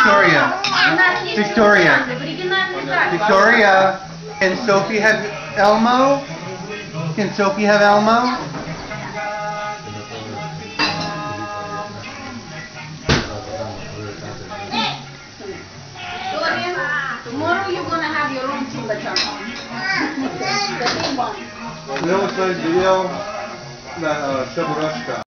Victoria. Victoria. Victoria. Can Sophie have Elmo? Can Sophie have Elmo? Tomorrow you're gonna have your own Simba channel. The big one. You know what's nice video? That Shaburashka.